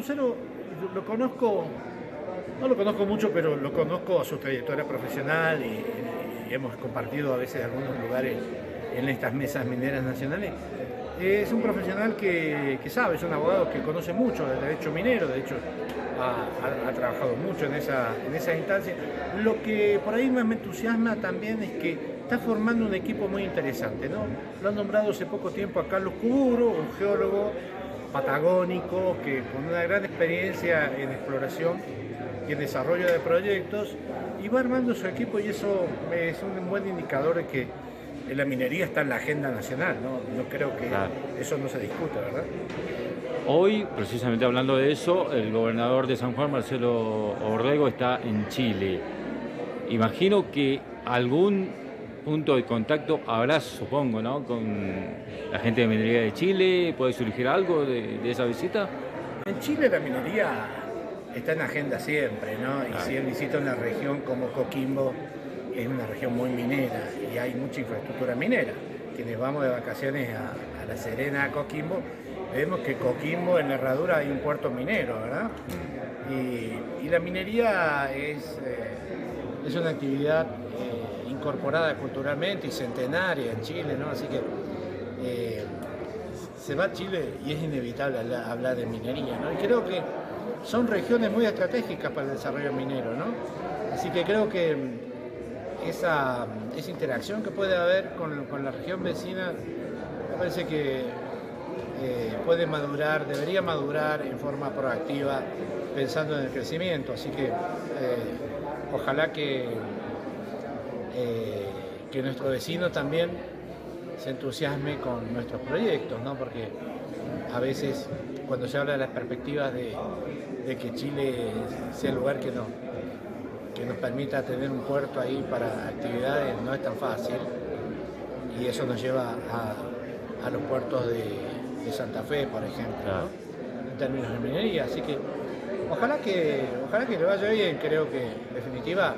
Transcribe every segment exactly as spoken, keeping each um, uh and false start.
Lucero lo conozco, no lo conozco mucho, pero lo conozco a su trayectoria profesional y, y hemos compartido a veces algunos lugares en estas mesas mineras nacionales. Es un profesional que, que sabe, es un abogado que conoce mucho del derecho minero, de hecho ha, ha, ha trabajado mucho en esa, en esa instancia. Lo que por ahí más me entusiasma también es que está formando un equipo muy interesante, ¿no? Lo han nombrado hace poco tiempo a Carlos Cuburo, un geólogo patagónico que con una gran experiencia en exploración y en desarrollo de proyectos, y va armando su equipo, y eso es un buen indicador de que la minería está en la agenda nacional, ¿no? Yo creo que claro, eso no se discute, ¿verdad? Hoy, precisamente hablando de eso, el gobernador de San Juan, Marcelo Orrego, está en Chile. Imagino que algún punto de contacto habrá, supongo, ¿no?, con la gente de minería de Chile. ¿Puede surgir algo de, de esa visita? En Chile la minería está en agenda siempre, ¿no? Y claro, si él visita una región como Coquimbo, es una región muy minera y hay mucha infraestructura minera. Quienes vamos de vacaciones a, a La Serena, a Coquimbo, vemos que Coquimbo, en la herradura, hay un puerto minero, ¿verdad? Y, y la minería es, eh, es una actividad eh, incorporada culturalmente y centenaria en Chile, ¿no? Así que eh, se va a Chile y es inevitable hablar de minería, ¿no? Y creo que son regiones muy estratégicas para el desarrollo minero, ¿no? Así que creo que Esa, esa interacción que puede haber con, con la región vecina, me parece que eh, puede madurar, debería madurar en forma proactiva, pensando en el crecimiento. Así que eh, ojalá que, eh, que nuestro vecino también se entusiasme con nuestros proyectos, ¿no? Porque a veces cuando se habla de las perspectivas de, de que Chile sea el lugar que no que nos permita tener un puerto ahí para actividades, no es tan fácil, y eso nos lleva a, a los puertos de, de Santa Fe, por ejemplo, ¿no?, en términos de minería. Así que ojalá que ojalá que le vaya bien. Creo que en definitiva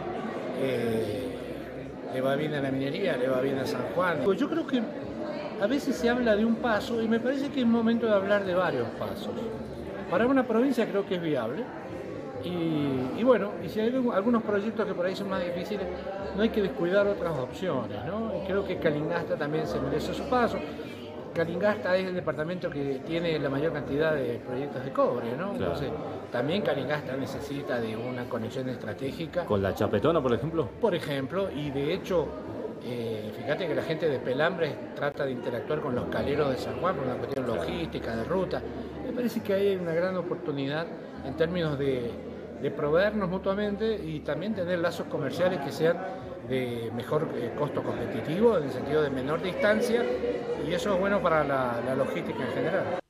eh, le va bien a la minería, le va bien a San Juan. Yo creo que a veces se habla de un paso y me parece que es momento de hablar de varios pasos. Para una provincia creo que es viable. Y, y bueno, y si hay algunos proyectos que por ahí son más difíciles, no hay que descuidar otras opciones, ¿no? Y creo que Calingasta también se merece su paso. Calingasta es el departamento que tiene la mayor cantidad de proyectos de cobre, ¿no? Claro. Entonces, también Calingasta necesita de una conexión estratégica. ¿Con la Chapetona, por ejemplo? Por ejemplo, y de hecho, eh, fíjate que la gente de Pelambres trata de interactuar con los caleros de San Juan por una cuestión logística, de ruta. Me parece que hay una gran oportunidad en términos de de proveernos mutuamente y también tener lazos comerciales que sean de mejor eh, costo competitivo, en el sentido de menor distancia, y eso es bueno para la, la logística en general.